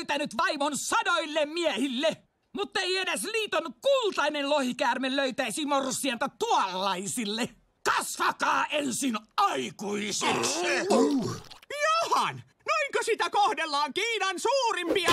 myöntänyt vaimon sadoille miehille. Mutta ei edes liiton kultainen lohikäärme löytäisi morsianta tuollaisille. Kasvakaa ensin aikuisiksi. Johan, noinko sitä kohdellaan Kiinan suurimpia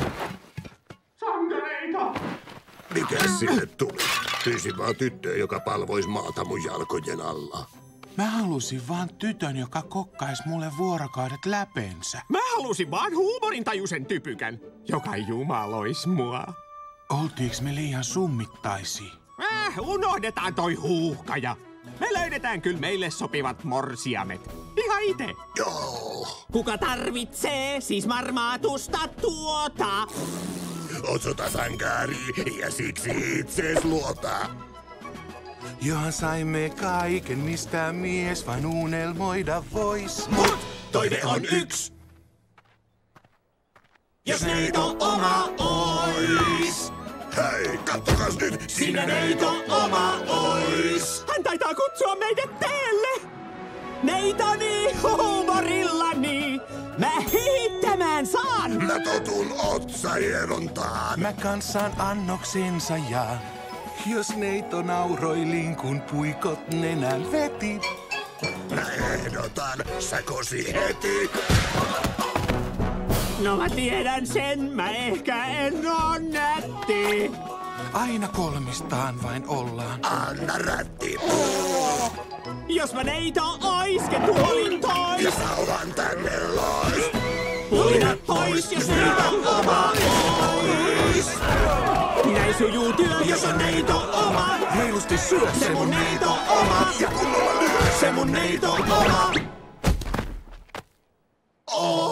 sankareita? Mikäs sille tuli? Pyysin vaan tyttöä, joka palvoisi maata mun jalkojen alla. Mä halusin vaan tytön, joka kokkaisi mulle vuorokaudet läpensä. Mä halusin vaan huumorintajuisen typykän, joka jumalois mua. Oltiiks me liian summittaisia? Unohdetaan toi huuhkaja. Me löydetään kyllä meille sopivat morsiamet. Ihan ite. Joo. Kuka tarvitsee siis marmaatusta tuota? Osoita sankari ja siksi itses luota. Johan saimme kaiken, mistä mies vain unelmoida vois. Mut toive on yks. Jos neito oma ois. Hei, kattokas nyt, siinä neito oma ois. Hän taitaa kutsua meidät teelle. Neitoni huumorillani. Mä hiittämään saan. Mä totun otsahierontaan. Mä kanssaan annoksensa ja jos neito nauroi linkun puikot nenän veti. Mä ehdotan, sä kosi heti. No mä tiedän sen, mä ehkä en oo nätti. Aina kolmistaan vain ollaan. Anna rätti. Jos mä neito oiske tuolin tois. Ja sauvan tänne lois. Pulinat pois, jos neito oma ois. Näin sujuu työ, jos on neito oma. Reilusti syö Se mun neito oma. Ja kunnolla lyö. Se mun neito oma. Oh.